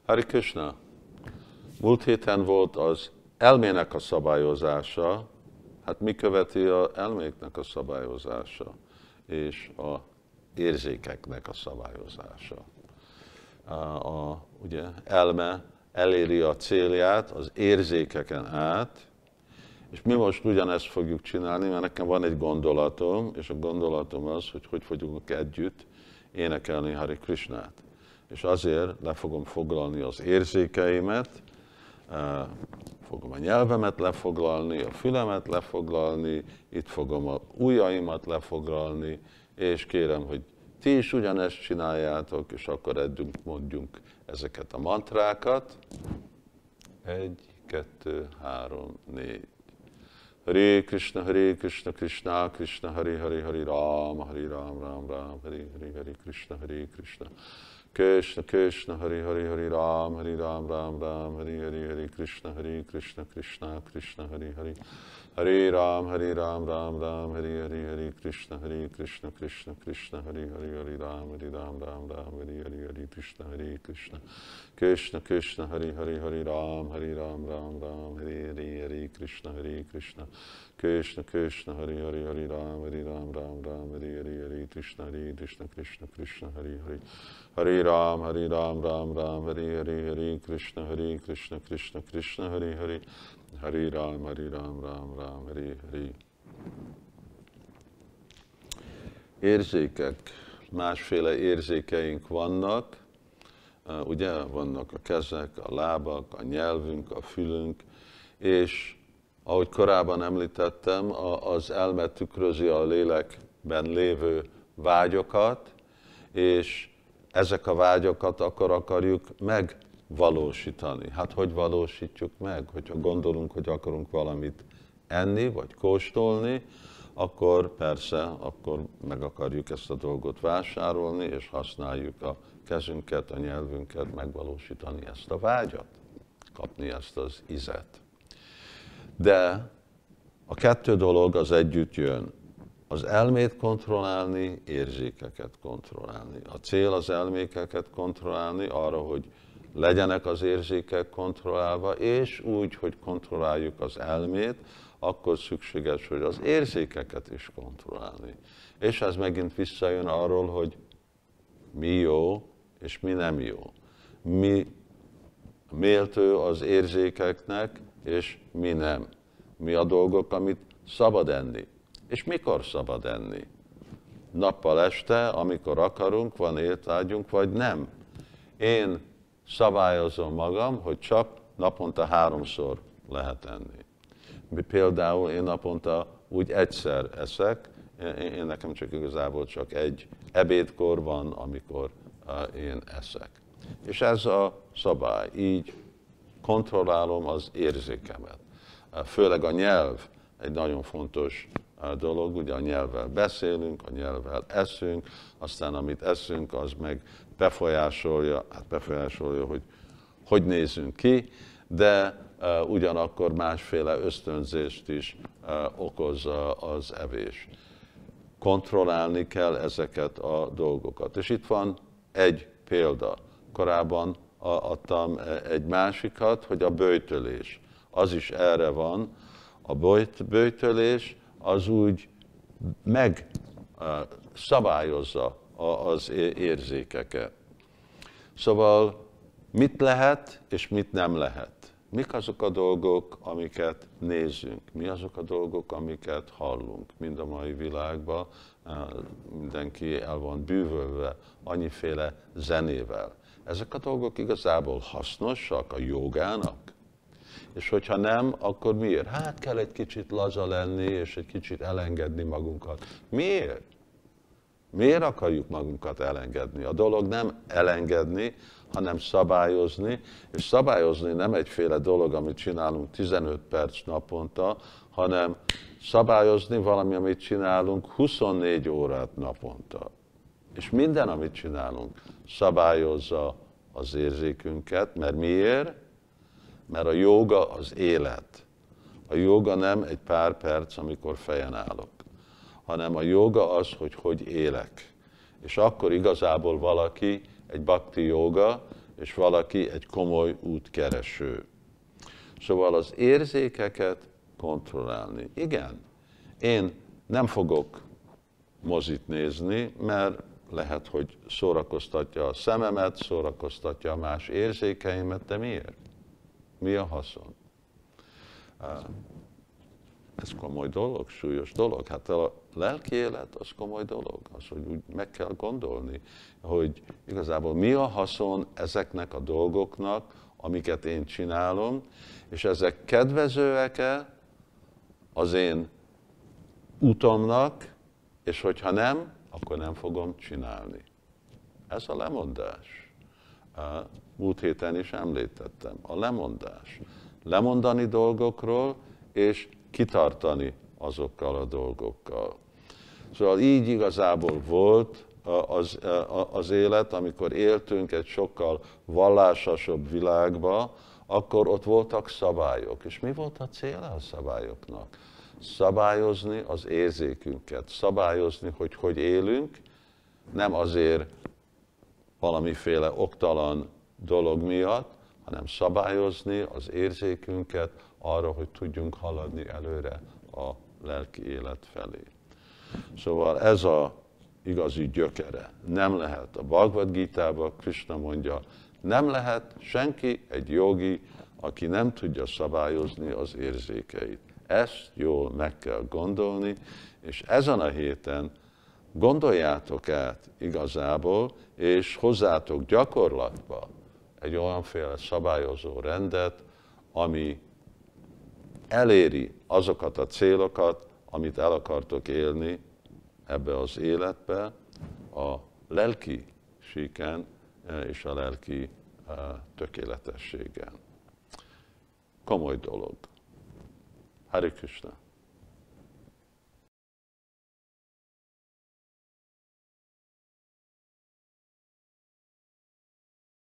Hare Krishna! Múlt héten volt az elmének a szabályozása, hát mi követi az elméknek a szabályozása, és a érzékeknek a szabályozása. Ugye elme eléri a célját az érzékeken át, és mi most ugyanezt fogjuk csinálni, mert nekem van egy gondolatom, és a gondolatom az, hogy hogy fogunk együtt énekelni Hare Krishnát. És azért le fogom foglalni az érzékeimet, fogom a nyelvemet lefoglalni, a fülemet lefoglalni, itt fogom a ujjaimat lefoglalni, és kérem, hogy ti is ugyanezt csináljátok, és akkor eddig mondjunk ezeket a mantrákat. 1, 2, 3, 4. Hare Krishna, Krishna Krishna, Hare Hare, Hare Rama, Ram Ram, Hare Hare, Hare Krishna, Krishna Krishna, Hare Hare, Hare Ram Ram Ram, Hare Hare, Hare Krishna, Krishna Krishna, Hare Hare, Hare Ram Ram Ram, Hare Hare, Hare Krishna, Krishna Krishna, Hare Hare, Hare Ram Ram, Hare Hare, Hare Krishna, Krishna Hare Hare, Hare Ram Ram, Hare Hare, Hare Krishna, Krishna Hare Hare, Hare Ram Ram, Hare Hare, Hare Krishna, Krishna Hare Hare, Hare Ram Ram, Hare Hare, Hare Krishna, Krishna Hare Hare, Hare Ram Ram, Hare Hare. Érzékek, másféle érzékeink vannak, ugye vannak a kezek, a lábak, a nyelvünk, a fülünk, és ahogy korábban említettem, az elme tükrözi a lélekben lévő vágyokat, és ezek a vágyakat akkor akarjuk megvalósítani. Hát hogy valósítjuk meg? Hogyha gondolunk, hogy akarunk valamit enni, vagy kóstolni, akkor persze, akkor meg akarjuk ezt a dolgot vásárolni, és használjuk a kezünket, a nyelvünket megvalósítani ezt a vágyat, kapni ezt az ízet. De a kettő dolog az együtt jön. Az elmét kontrollálni, érzékeket kontrollálni. A cél az elmékeket kontrollálni arra, hogy legyenek az érzékek kontrollálva, és úgy, hogy kontrolláljuk az elmét, akkor szükséges, hogy az érzékeket is kontrollálni. És ez megint visszajön arról, hogy mi jó, és mi nem jó. Mi méltó az érzékeknek, és mi nem. Mi a dolgok, amit szabad enni. És mikor szabad enni? Nappal este, amikor akarunk, van étvágyunk, vagy nem. Én szabályozom magam, hogy csak naponta 3-szor lehet enni. Például én naponta úgy egyszer eszek, én nekem csak igazából csak egy ebédkor van, amikor én eszek. És ez a szabály, így kontrollálom az érzékemet. Főleg a nyelv egy nagyon fontos dolog, ugye a nyelvvel beszélünk, a nyelvvel eszünk, aztán amit eszünk, az meg befolyásolja, hogy hogy nézünk ki, de ugyanakkor másféle ösztönzést is okoz az evés. Kontrollálni kell ezeket a dolgokat. És itt van egy példa. Korábban adtam egy másikat, hogy a böjtölés. Az is erre van. A böjtölés az úgy megszabályozza az érzékeket. Szóval mit lehet és mit nem lehet? Mik azok a dolgok, amiket nézünk? Mi azok a dolgok, amiket hallunk? Mind a mai világban mindenki el van bűvölve annyiféle zenével. Ezek a dolgok igazából hasznosak a jogának? És hogyha nem, akkor miért? Hát kell egy kicsit laza lenni, és egy kicsit elengedni magunkat. Miért? Miért akarjuk magunkat elengedni? A dolog nem elengedni, hanem szabályozni, és szabályozni nem egyféle dolog, amit csinálunk 15 perc naponta, hanem szabályozni valami, amit csinálunk 24 órát naponta. És minden, amit csinálunk, szabályozza az érzékünket, mert miért? Mert a jóga az élet. A jóga nem egy pár perc, amikor fejen állok, hanem a jóga az, hogy hogy élek. És akkor igazából valaki egy bhakti jóga, és valaki egy komoly útkereső. Szóval az érzékeket kontrollálni. Igen, én nem fogok mozit nézni, mert lehet, hogy szórakoztatja a szememet, szórakoztatja a más érzékeimet, de miért? Mi a haszon? Ez komoly dolog, súlyos dolog. Hát a lelki élet az komoly dolog, az, hogy úgy meg kell gondolni, hogy igazából mi a haszon ezeknek a dolgoknak, amiket én csinálom, és ezek kedvezőek-e az én utamnak, és hogyha nem, akkor nem fogom csinálni. Ez a lemondás. Múlt héten is említettem. A lemondás. Lemondani dolgokról, és kitartani azokkal a dolgokkal. Szóval így igazából volt az élet, amikor éltünk egy sokkal vallásosabb világba, akkor ott voltak szabályok. És mi volt a célja a szabályoknak? Szabályozni az érzékünket, szabályozni, hogy élünk, nem azért valamiféle oktalan dolog miatt, hanem szabályozni az érzékünket arra, hogy tudjunk haladni előre a lelki élet felé. Szóval ez az igazi gyökere. Nem lehet. A Bhagavad Gitában Krishna mondja, nem lehet senki egy jogi, aki nem tudja szabályozni az érzékeit. Ezt jól meg kell gondolni, és ezen a héten gondoljátok át igazából, és hozzátok gyakorlatba egy olyanféle szabályozó rendet, ami eléri azokat a célokat, amit el akartok élni ebbe az életbe, a lelki síken és a lelki tökéletességen. Komoly dolog. Hare Krishna.